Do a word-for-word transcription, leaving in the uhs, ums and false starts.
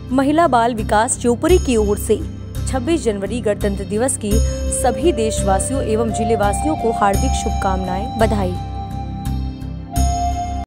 महिला बाल विकास शिवपुरी की ओर से छब्बीस जनवरी गणतंत्र दिवस की सभी देशवासियों एवं जिले वासियों को हार्दिक शुभकामनाएं, बधाई।